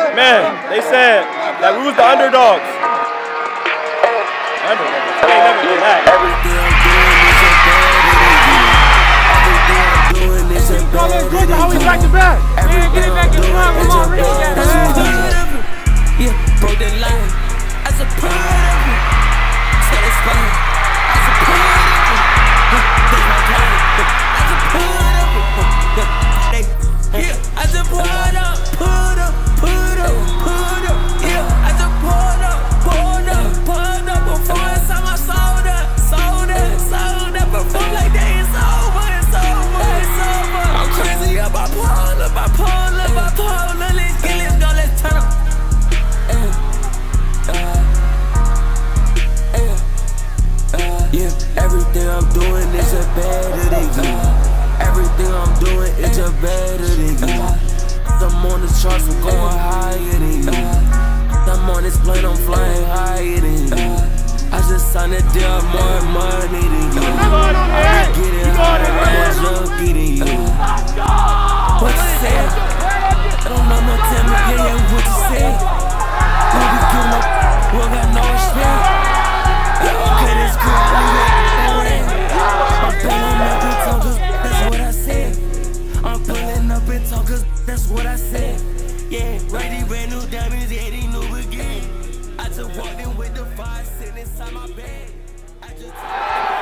Man, they said that we was the underdogs. Underdogs? We ain't never been that. Look at how he back to back. Man, get it back in front. Come on, Ricky. Yeah, broke that line. As a part of me. Satisfied. As a part of me. That's my plan. As a part of me. Yeah, as a part of. Put up. Yeah, as a part up. Before I saw my sold up. Before like that, it's over. I'm crazy up, bipolar. Let's go, let's turn up. Yeah, everything I'm doing is just better than you. Everything I'm doing is just better than you. I'm on the charts, I'm going higher than you. I'm on this plane, I'm flying higher than you. I just signed a deal, more money than you. I'm getting higher, more junkie than you. What you said? I don't know no time to get here, what you said? No, we giving up, we don't got no respect. Okay, that's cool, I'm pulling up and talk, cause that's what I said. I'm pulling up and talk, cause that's what I said. Yeah, right, these brand new diamonds, yeah, they new again. I just walked in with the fire sitting inside my bed.